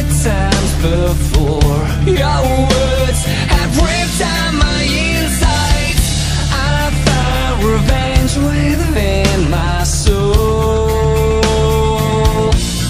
times before. Your words have ripped out my insides. I found revenge within my soul.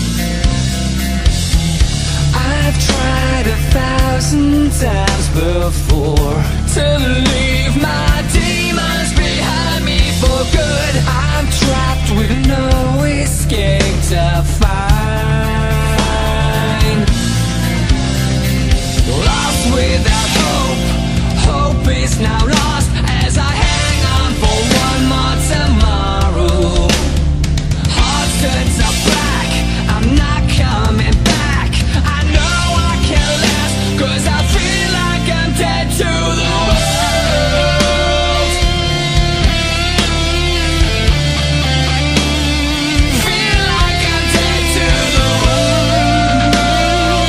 I've tried 1,000 times before to leave my demons behind me for good. I'm trapped with no escape to find. Lost without hope, hope is now lost as I hang on for one more tomorrow. Hearts turns up black, I'm not coming back. I know I can't last, 'cause I feel like I'm dead to the world. Feel like I'm dead to the world.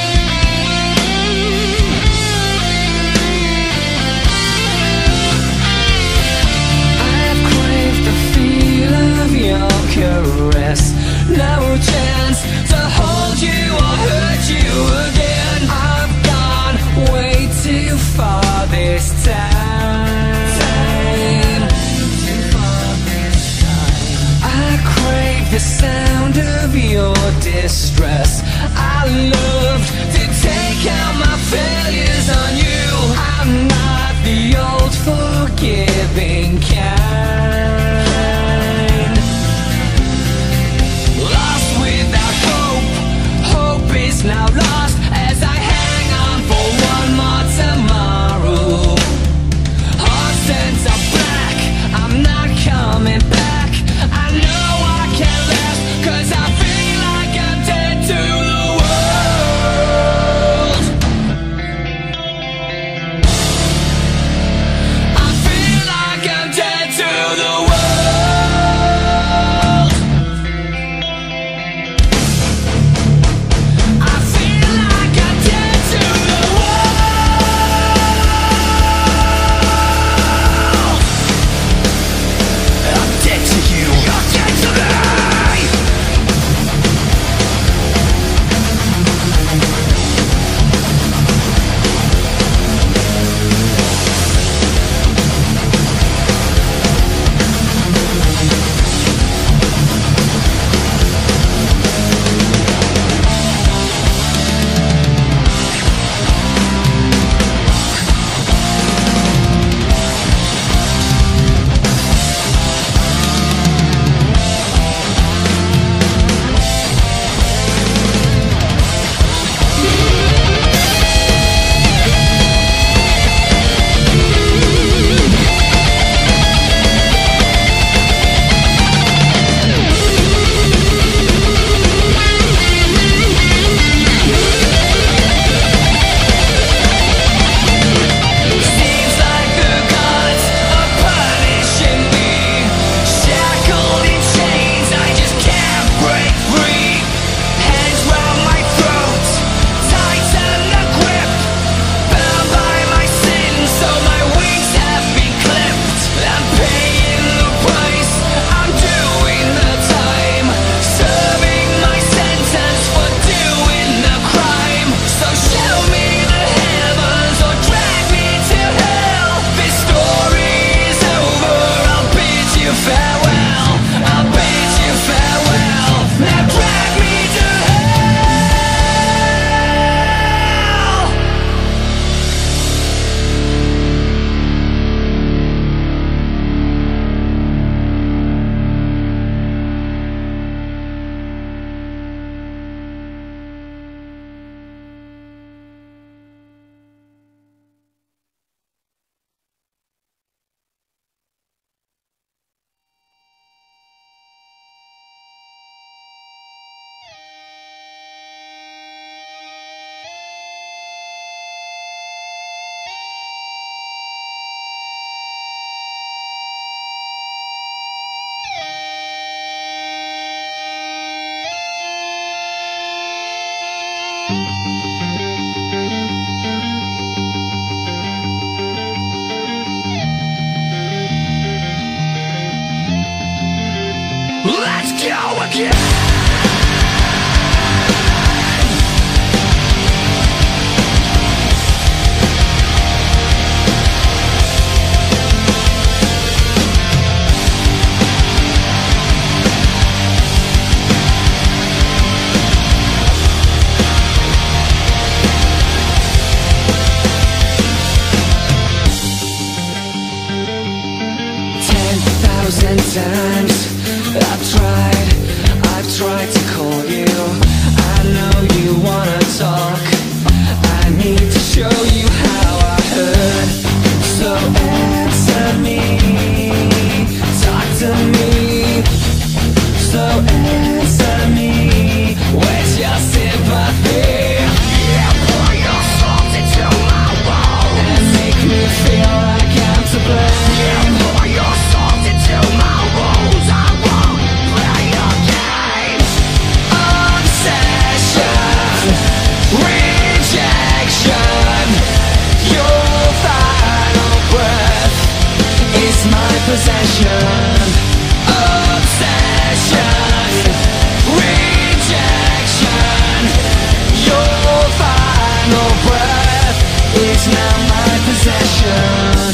I've craved the feel of your caress. No chance to hold you or hurt you again. I've gone way too far this time. I crave the sound of your distress. I loved to take out my failures on you. I'm not the old forgiving kind. Lost without hope, hope is now lost as I hang on for one more tomorrow. Hearts turns up black, I'm not coming back. I know I can't last, 'cause I feel like I'm dead to the world. I feel like I'm dead to the world. I feel like I'm dead to the world. I'm dead to you. You're dead to me. Seems like the gods are punishing me. Shackled in chains, I just can't break free. Hands round my throat, tighten the grip. Bound by my sins, so my wings have been clipped. I'm paying the price, I'm doing the time. Serving my sentence for doing the crime. So show me the heavens or drag me to hell. This story is over, I'll bid you farewell. I'll bid you farewell. Now drag me to hell. Let's go again. possession. Obsession, rejection. Your final breath is now my possession.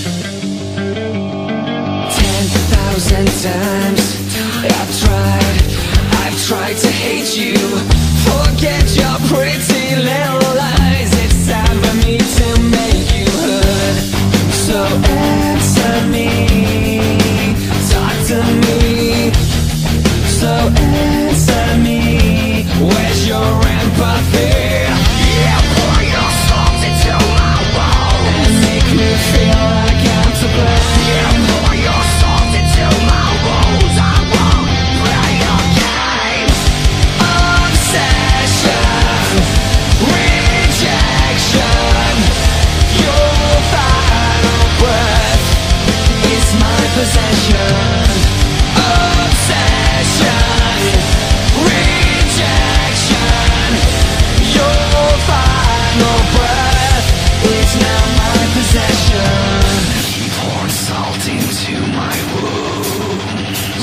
10,000 times I've tried to hate you. Forget your pretty little lies. It's time for me to make you heard. So answer me, talk to me. So answer me, where's your empathy? Yeah, pour your salt into my wounds and make me feel like I'm to blame. Yeah, pour your salt into my wounds. I won't play your game. Obsession, rejection. Your final breath is my possession. Obsession, rejection. Your final breath is now my possession. Keep pouring salt into my wounds.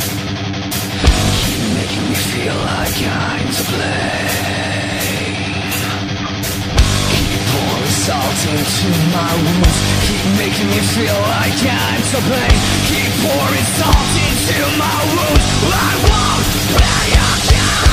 Keep making me feel like I'm to blame. Keep pouring salt into my wounds. Keep making me feel like I'm to blame. Keep pouring salt into my wounds. I won't play your game.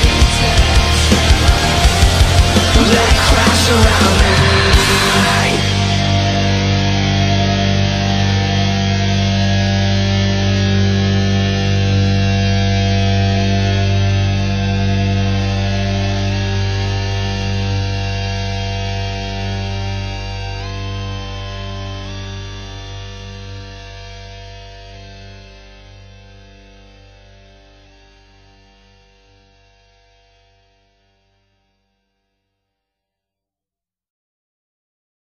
Around me